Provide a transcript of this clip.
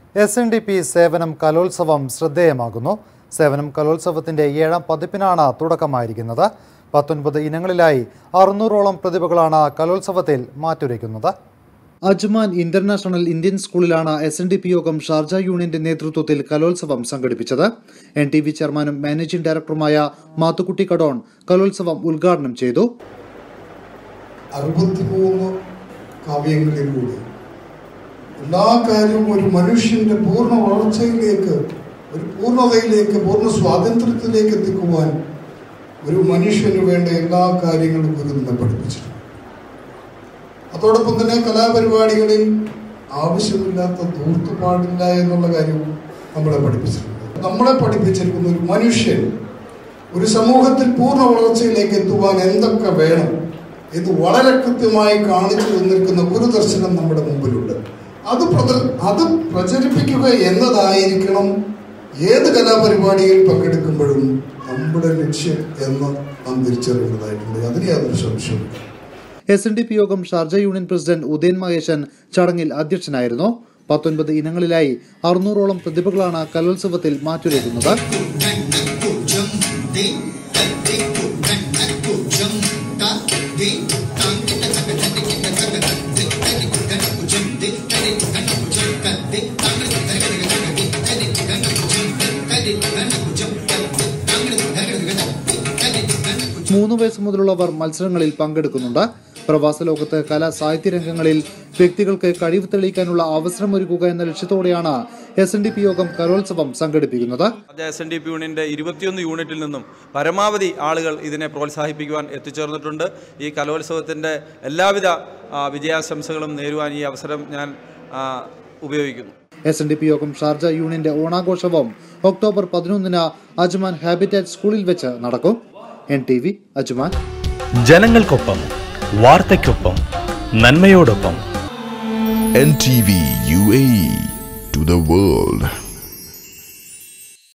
SNDP സേവനം കലോത്സവം ശ്രദ്ധേയമാകുന്നു. സേവനം കലോത്സവത്തിന്റെ 7ാം പതിപ്പിനാണ് തുടക്കമായിരിക്കുന്നത്. 19 ഇനങ്ങളിലായി 600ഓളം പ്രതിഭകളാണ് കലോത്സവത്തിൽ മാറ്റുരയ്ക്കുന്നത്. അജ്മാൻ ഇന്റർനാഷണൽ ഇന്ത്യൻ സ്കൂളിലാണ് SNDP യോഗം ഷാർജ യൂണിയന്റെ നേതൃത്വത്തിൽ കലോത്സവം സംഘടിപ്പിച്ചത്. NTV ചെയർമാനും മാനേജിംഗ് ഡയറക്ടറുമായ മാത്തുക്കുട്ടി കടോൺ കലോത്സവം ഉദ്ഘാടനം ചെയ്തു. 63 കാവ്യങ്ങളിലൂടെ എല്ലാ കാര്യവും ഒരു മനുഷ്യന്റെ പൂർണ്ണ വളർച്ചയിലേക്ക്, ഒരു പൂർണ്ണതയിലേക്ക്, പൂർണ്ണ സ്വാതന്ത്ര്യത്തിലേക്ക് എത്തിക്കുവാൻ ഒരു മനുഷ്യന് വേണ്ട എല്ലാ കാര്യങ്ങളും ഗുരു നമ്മെ പഠിപ്പിച്ചിട്ടുണ്ട്. അതോടൊപ്പം തന്നെ കലാപരിപാടികളിൽ ആവശ്യമില്ലാത്ത ധൂർത്ത് പാടില്ല എന്നുള്ള കാര്യവും നമ്മളെ പഠിപ്പിച്ചിട്ടുണ്ട്. നമ്മളെ പഠിപ്പിച്ചിരിക്കുന്ന ഒരു മനുഷ്യൻ ഒരു സമൂഹത്തിൽ പൂർണ്ണ വളർച്ചയിലേക്ക് എത്തുവാൻ എന്തൊക്കെ വേണം ഇത് വളരെ കൃത്യമായി കാണിച്ചു തന്നിരിക്കുന്ന ഗുരുദർശനം നമ്മുടെ മുമ്പിലുണ്ട്. അത് പ്രചരിപ്പിക്കുക എന്നതായിരിക്കണം ഏത് കലാപരിപാടിയിൽ പങ്കെടുക്കുമ്പോഴും നമ്മുടെ ലക്ഷ്യം എന്ന് നാം തിരിച്ചറിയേണ്ടതായിട്ടുണ്ട്. അതിന് യാതൊരു സംശയമില്ല. SNDP Yogam Sharjah union president Udayan Maheshan ചടങ്ങിൽ അധ്യക്ഷനായിരുന്നു. 19 ഇനങ്ങളിലായി 600ഓളം പ്രതിഭകളാണ് കലോത്സവത്തിൽ മാറ്റുരയ്ക്കുന്നത്. മൂന്ന് വയസ്സ് മുതലുള്ളവർ മത്സരങ്ങളിൽ പങ്കെടുക്കുന്നുണ്ട്. പ്രവാസ ലോകത്ത് കലാ സാഹിത്യ രംഗങ്ങളിൽ വ്യക്തികൾക്ക് കഴിവ് തെളിയിക്കാനുള്ള അവസരമൊരുക്കുക എന്ന ലക്ഷ്യത്തോടെയാണ് SNDP യോഗം കലോത്സവം സംഘടിപ്പിക്കുന്നത്. SNDP യൂണിയന്റെ 21 യൂണിറ്റിൽ നിന്നും പരമാവധി ആളുകൾ ഇതിനെ പ്രോത്സാഹിപ്പിക്കുവാൻ എത്തിച്ചേർന്നിട്ടുണ്ട്. ഈ കലോത്സവത്തിന്റെ എല്ലാവിധ വിജയാശംസകളും നേരുവാൻ ഈ അവസരം ഞാൻ ഉപയോഗിക്കുന്നു. SNDP യോഗം ഷാർജ യൂണിയന്റെ ഓണാഘോഷവും ഒക്ടോബർ 11 അജ്മാൻ ഹാബിറ്റാറ്റ് സ്കൂളിൽ വെച്ച് നടക്കും. NTV Ajman. ജനങ്ങൾക്കൊപ്പം, വാർത്തയ്ക്കൊപ്പം, നന്മയോടൊപ്പം. NTV UAE to the world.